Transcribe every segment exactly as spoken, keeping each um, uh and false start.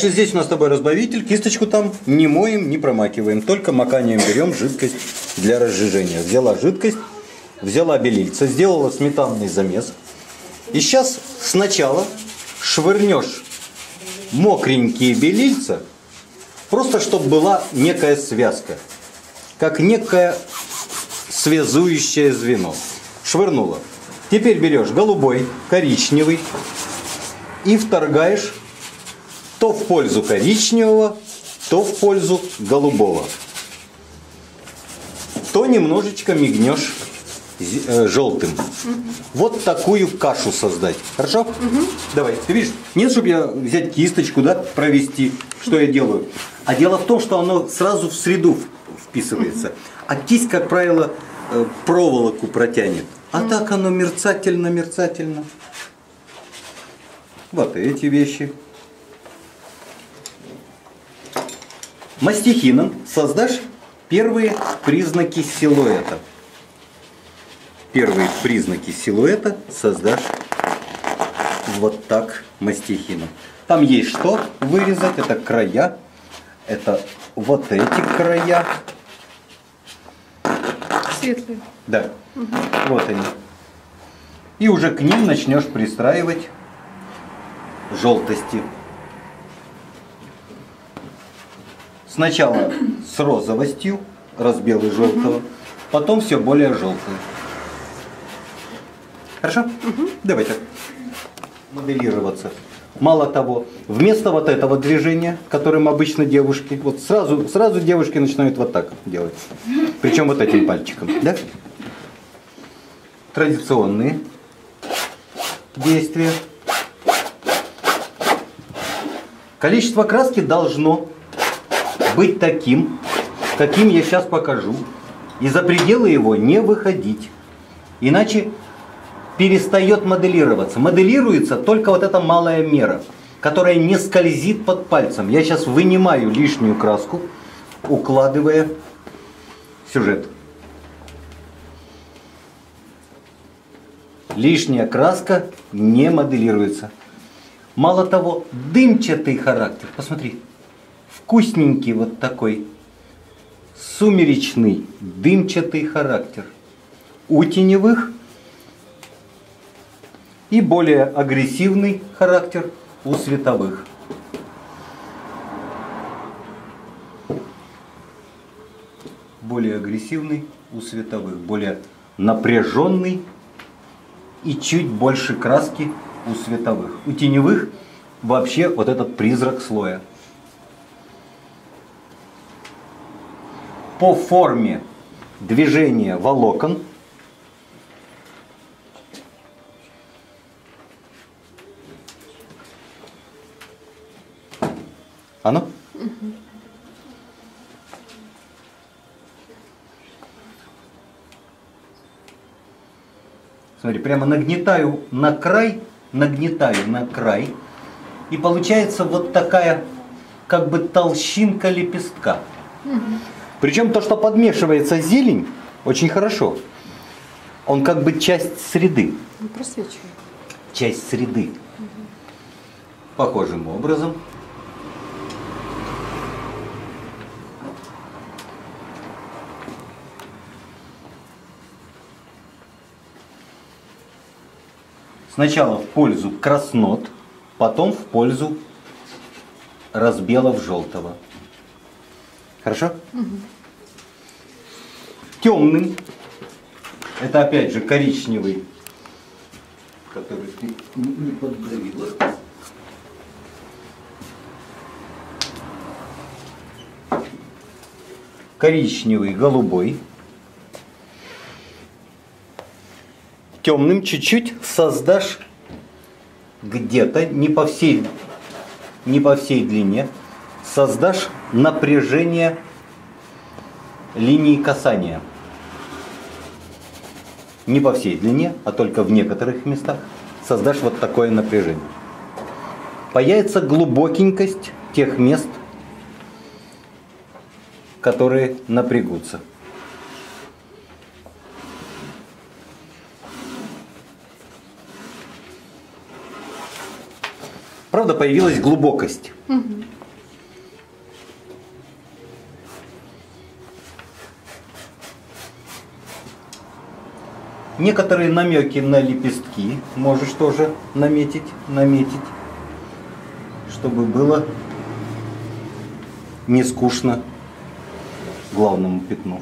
Значит, здесь у нас с тобой разбавитель, кисточку там не моем, не промакиваем, только маканием берем жидкость для разжижения. Взяла жидкость, взяла белильца, сделала сметанный замес. И сейчас сначала швырнешь мокренькие белильца, просто чтобы была некая связка, как некое связующее звено. Швырнула. Теперь берешь голубой, коричневый и вторгаешь то в пользу коричневого, то в пользу голубого. То немножечко мигнешь э, желтым. Угу. Вот такую кашу создать. Хорошо? Угу. Давай. Ты видишь, нет, чтобы я взять кисточку, да, провести, что я делаю. А дело в том, что оно сразу в среду вписывается. Угу. А кисть, как правило, э, проволоку протянет. А угу. так оно мерцательно-мерцательно. Вот эти вещи. Мастихином создашь первые признаки силуэта. Первые признаки силуэта создашь вот так мастихином. Там есть что вырезать, это края, это вот эти края. Светлые. Да, угу. Вот они. И уже к ним начнешь пристраивать желтости. Сначала с розовостью, разбелый желтого, угу. Потом все более желтое. Хорошо? Угу. Давайте моделироваться. Мало того, вместо вот этого движения, которым обычно девушки, вот сразу, сразу девушки начинают вот так делать. Причем вот этим пальчиком. Да? Традиционные действия. Количество краски должно быть таким, каким я сейчас покажу. И за пределы его не выходить. Иначе перестает моделироваться. Моделируется только вот эта малая мера, которая не скользит под пальцем. Я сейчас вынимаю лишнюю краску, укладывая сюжет. Лишняя краска не моделируется. Мало того, дымчатый характер. Посмотри. Вкусненький вот такой. Сумеречный, дымчатый характер. У теневых и более агрессивный характер у световых. Более агрессивный у световых, более напряженный и чуть больше краски у световых. У теневых вообще вот этот призрак слоя. По форме движения волокон А ну? Угу. Смотри, прямо нагнетаю на край, нагнетаю на край, и получается вот такая, как бы толщинка лепестка. Угу. Причем то, что подмешивается зелень, очень хорошо. Он как бы часть среды. Он просвечивает. Часть среды. Угу. Похожим образом. Сначала в пользу краснот, потом в пользу разбелов желтого. Хорошо? Угу. Темным, это опять же коричневый, который ты не подгорела. Коричневый, голубой. Темным чуть-чуть создашь где-то, не по всей, не по всей длине, создашь напряжение линии касания. Не по всей длине, а только в некоторых местах создашь вот такое напряжение. Появится глубокенькость тех мест, которые напрягутся. Правда, появилась глубокость. Угу. Некоторые намеки на лепестки можешь тоже наметить, наметить, чтобы было не скучно главному пятну.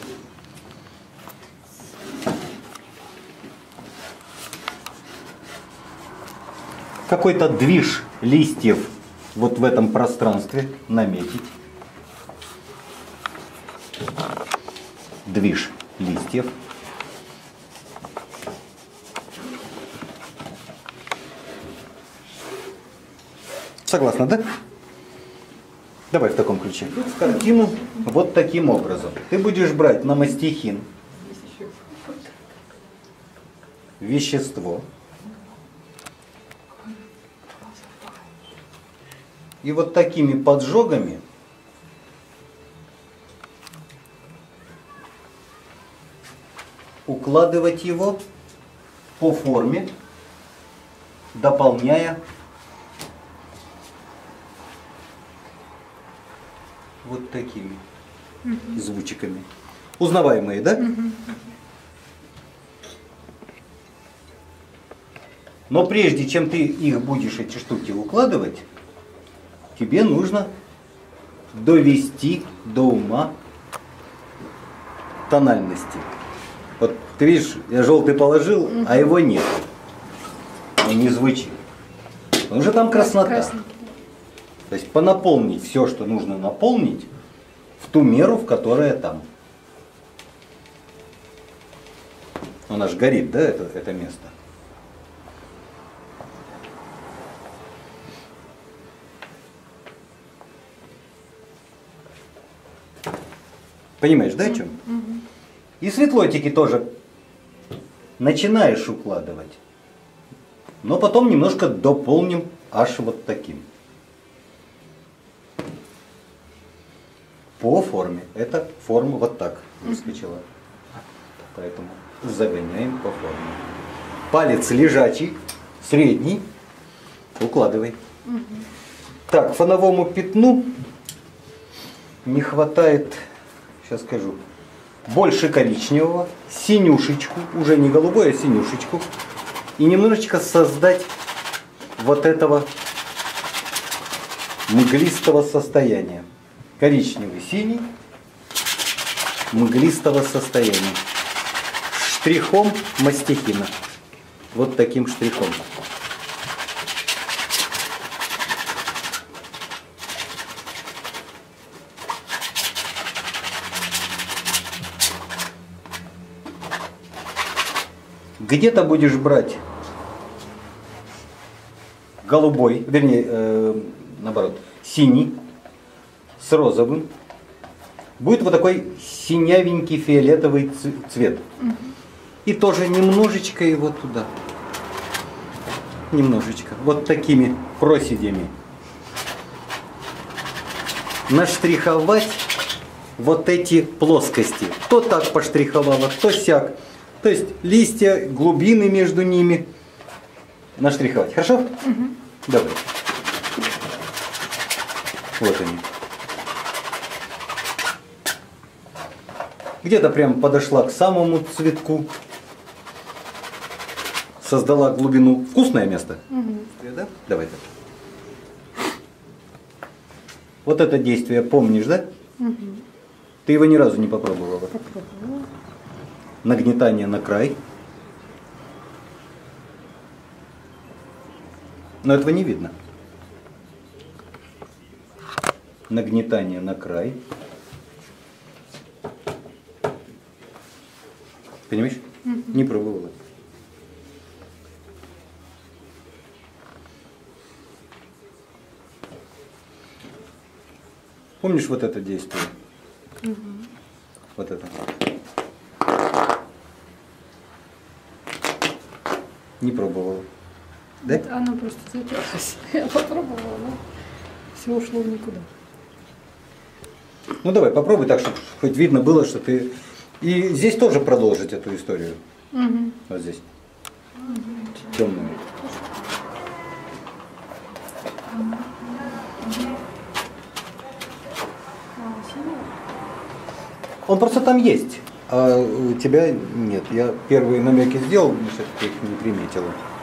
Какой-то движ листьев вот в этом пространстве наметить. Движ листьев. Согласна, да? Давай в таком ключе. Тут картину вот таким образом. Ты будешь брать на мастихин вещество. И вот такими поджогами укладывать его по форме, дополняя вот такими угу. звучиками. Узнаваемые, да? Угу. Но прежде чем ты их будешь, эти штуки, укладывать, тебе нужно довести до ума тональности. Вот ты видишь, я желтый положил, угу. а его нет. Он не звучит. Он же там краснота. Красный. То есть понаполнить все, что нужно наполнить, в ту меру, в которой там. Она же горит, да, это, это место. Понимаешь, да, о чем? Угу. И светлотики тоже начинаешь укладывать, но потом немножко дополним аж вот таким. По форме. Это форма вот так выскочила. Поэтому загоняем по форме. Палец лежачий, средний, укладывай. Угу. Так, фоновому пятну не хватает, сейчас скажу, больше коричневого, синюшечку, уже не голубой, а синюшечку. И немножечко создать вот этого мглистого состояния. Коричневый, синий, мглистого состояния. Штрихом мастихина. Вот таким штрихом. Где-то будешь брать голубой, вернее, э, наоборот, синий с розовым. Будет вот такой синявенький фиолетовый цвет. Угу. И тоже немножечко его туда. Немножечко. Вот такими проседями. Наштриховать вот эти плоскости. То так поштриховала, то сяк. То есть листья, глубины между ними наштриховать. Хорошо? Угу. Давай. Вот они. Где-то прям подошла к самому цветку. Создала глубину. Вкусное место? Угу. Да? Давай так. Вот это действие помнишь, да? Угу. Ты его ни разу не попробовала? Попробовала. Нагнетание на край. Но этого не видно. Нагнетание на край. Понимаешь? Mm-hmm. Не пробовала. Помнишь вот это действие? Mm-hmm. Вот это. Не пробовала. Да? Это она просто затерлась. Я попробовала, но все ушло в никуда. Ну давай, попробуй так, чтобы хоть видно было, что ты... И здесь тоже продолжить эту историю. Угу. Вот здесь. Угу. Темную. Он просто там есть, а у тебя нет. Я первые намеки сделал, но все-таки их не приметила.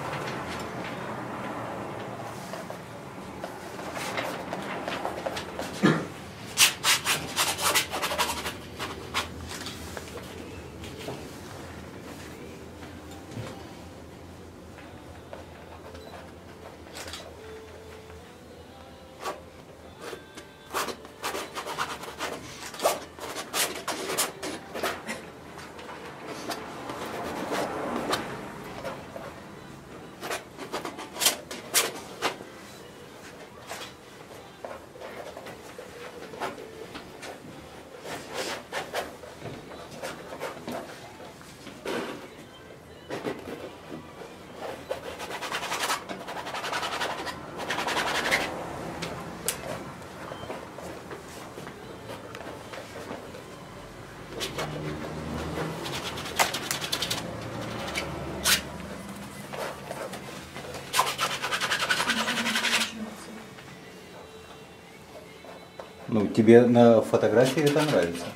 Ну, тебе на фотографии это нравится.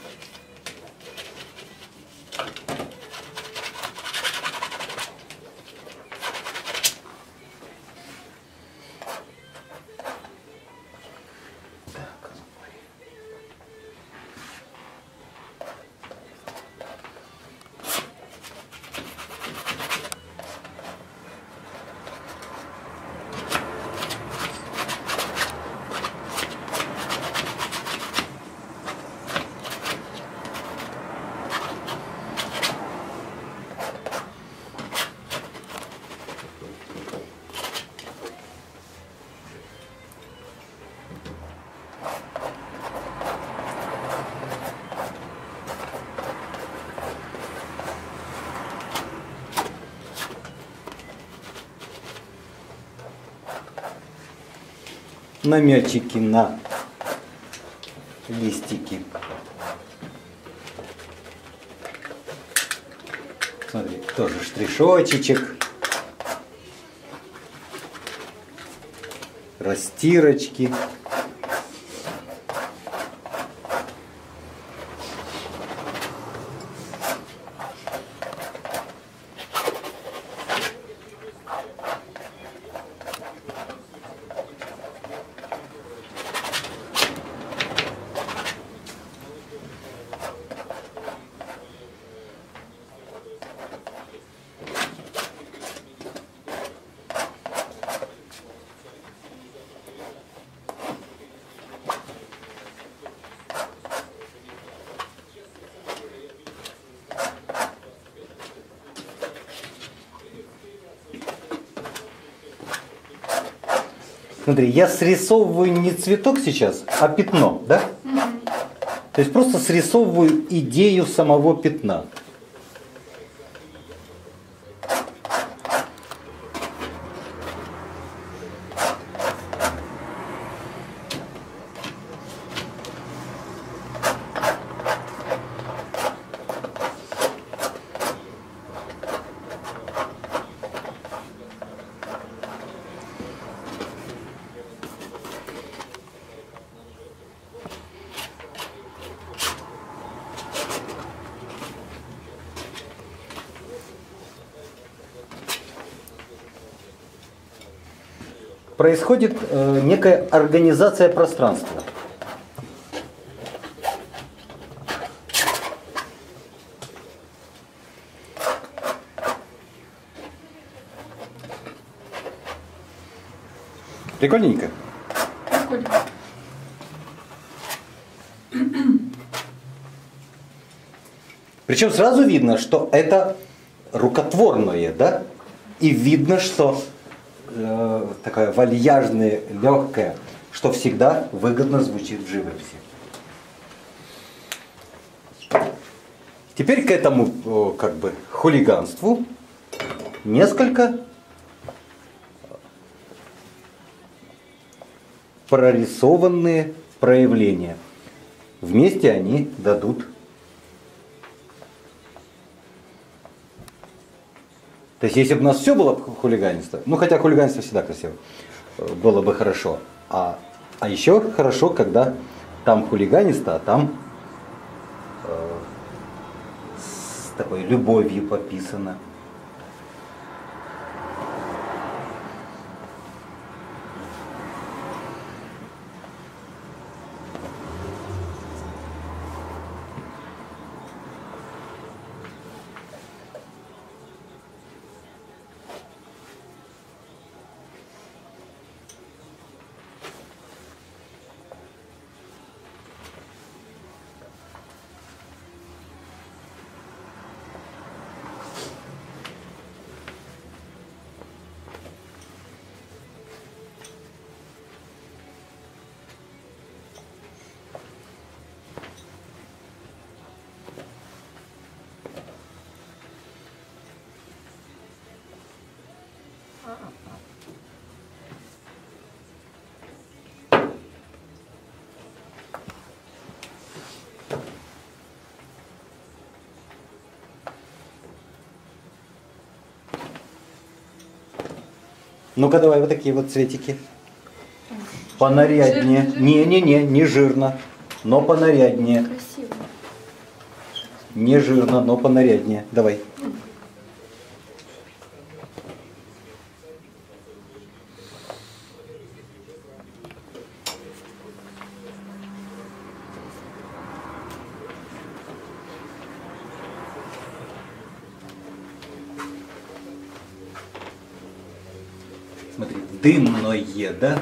Намётчики на листики. Смотри, тоже штришочек, растирочки. Смотри, я срисовываю не цветок сейчас, а пятно, да? Угу. То есть просто срисовываю идею самого пятна. Происходит э, некая организация пространства. Прикольненько? Прикольно. Причем сразу видно, что это рукотворное, да? И видно, что э, такая вальяжная, легкая, что всегда выгодно звучит в живописи. Теперь к этому как бы хулиганству несколько прорисованные проявления. Вместе они дадут. То есть, если бы у нас все было хулиганство, ну хотя хулиганство всегда красиво, было бы хорошо. А, а еще хорошо, когда Там хулиганисто, а там э, с такой любовью пописано. Ну-ка давай вот такие вот цветики. Понаряднее. Не-не-не, не жирно, но понаряднее. Красиво. Не жирно, но понаряднее. Давай. Смотри, дымное, да?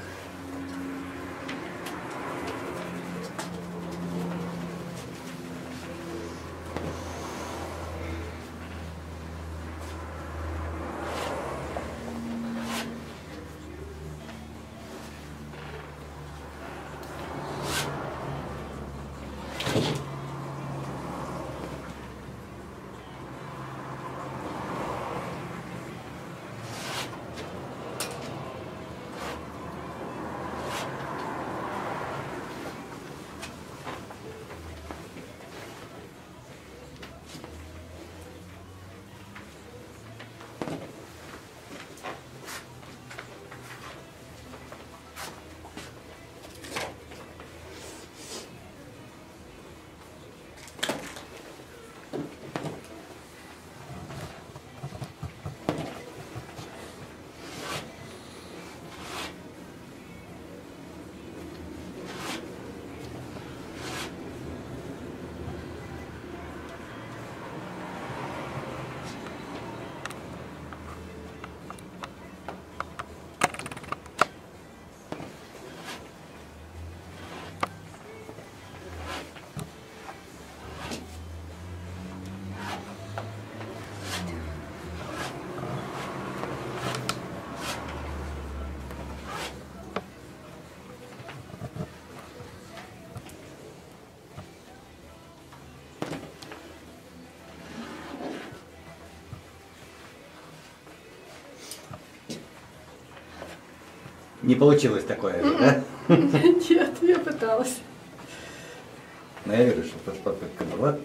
Не получилось такое, да? Нет, я пыталась. Но я вижу, что попытка была.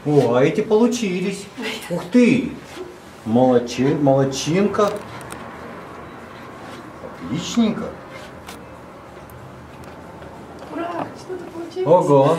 О, а эти получились. Ух ты! Молодчи, молодчинка. Отличненько. Ура! Что-то получилось. Ого!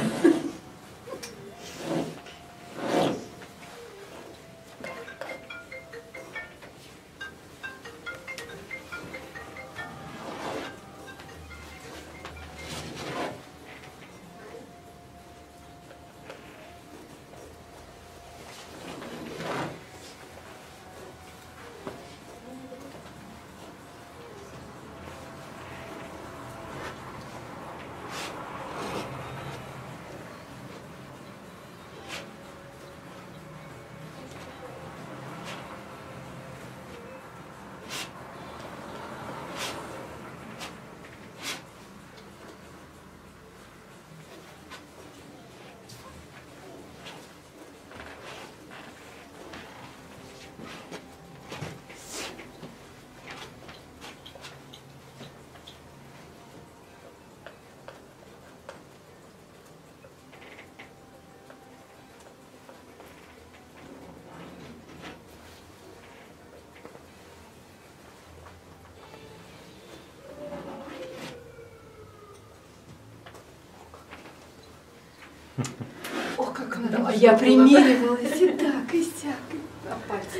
Ох, как она Да, а должна я была. примеривалась и так, и сяк, и на пальце.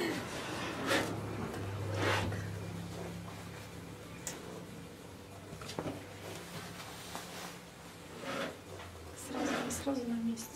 Сразу, сразу на месте.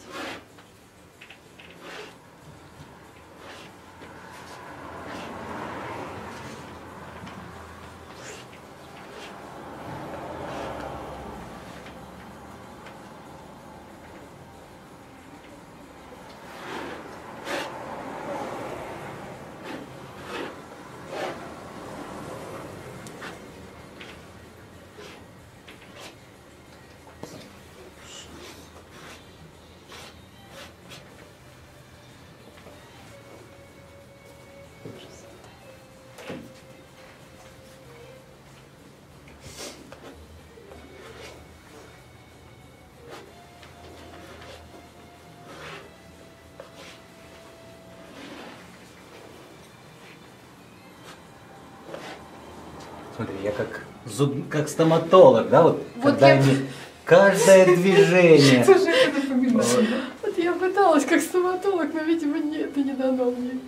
Смотри, я как зуб, как стоматолог, да, вот, Вот когда я- они каждое движение. Тоже это напоминает. Вот я пыталась как стоматолог, но, видимо, нет, это не дано мне.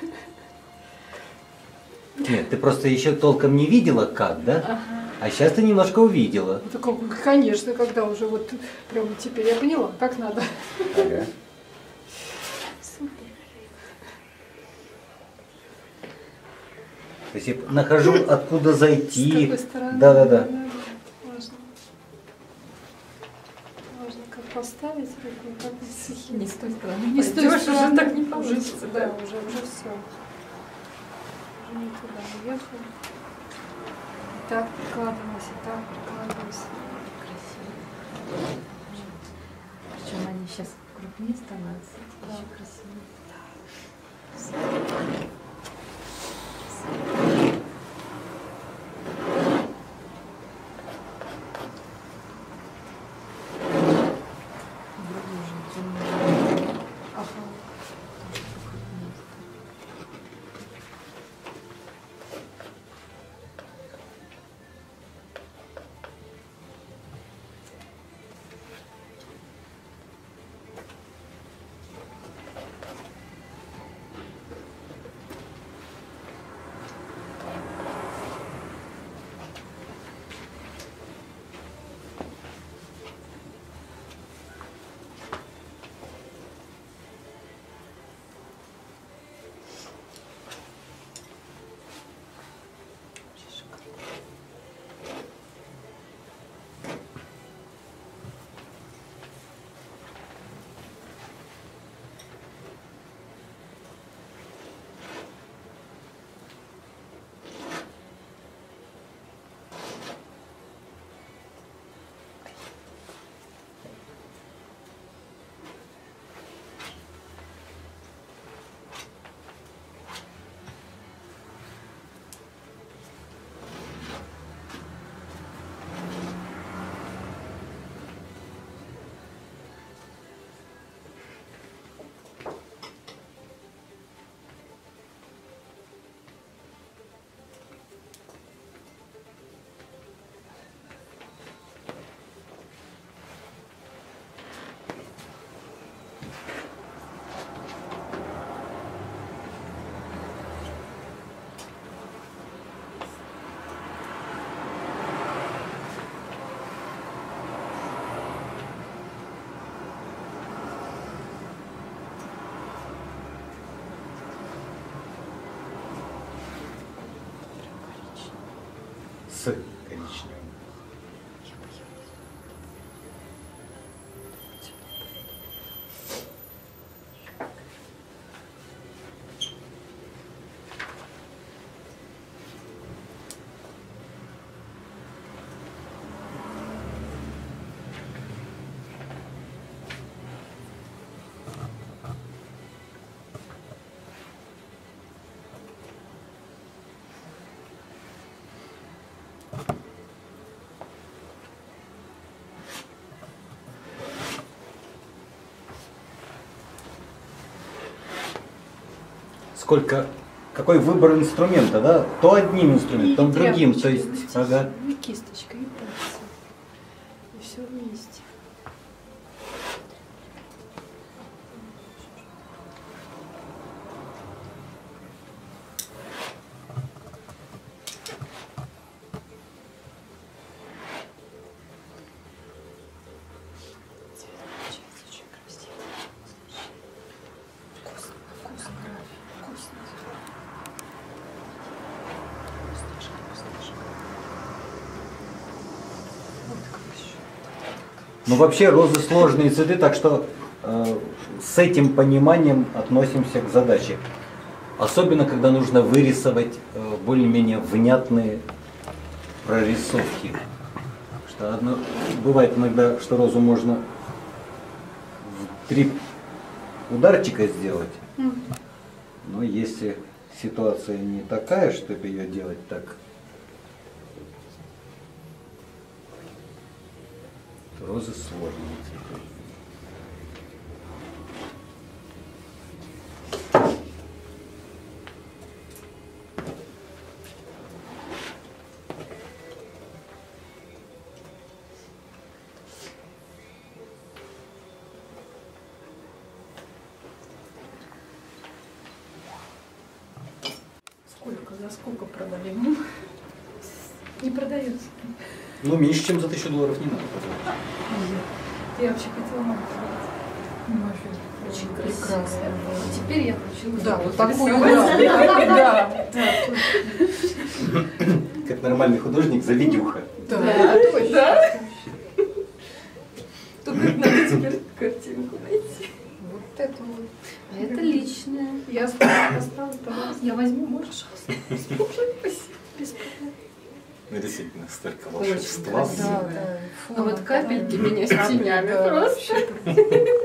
Нет, ты просто еще толком не видела как, да? А сейчас ты немножко увидела. Ну, так, конечно, когда уже вот прямо теперь я поняла, как надо. Ага. Супер. То есть я нахожу, откуда С зайти. какой стороны? Да, да, да. Важно. Важно, как поставить руку, как исхи. Не с той стороны. Не с той пойдёшь, стороны. уже так не Уже, получится, да, да. уже, уже все. Уже не туда уехал. И так прикладывалась, и так прикладывалась. Красиво. Причем они сейчас крупнее становятся. Да. Еще красивее. Вроде уже темные. Ага. Тоже покрупнее. с коричневым. Сколько, какой выбор инструмента, да? То одним инструментом, то другим, то есть, ага. И кисточка, и пальцы. И все вместе. Ну вообще розы сложные цветы, так что э, с этим пониманием относимся к задаче. Особенно, когда нужно вырисовать э, более-менее внятные прорисовки. Что одно, бывает иногда, что розу можно в три ударчика сделать. Но если ситуация не такая, чтобы ее делать так, розы сложные цветы. Сколько, за сколько продали? Не продается. Ну, меньше, чем за тысячу долларов не надо. Я вообще хотела маму продать. Очень Прекрасно. Теперь я хочу. Да, вот такую, да, да, Как нормальный художник, заведюха. да. Да, точно. Да? Только надо теперь картинку найти. Вот это вот. А это личное. Я оставлю, пожалуйста. Я возьму, можешь? Спасибо. Без проблем. Ну, действительно, столько Очень волшебства. красиво. Да, да. А вот капельки меня с Капли, тенями да, просто. вообще.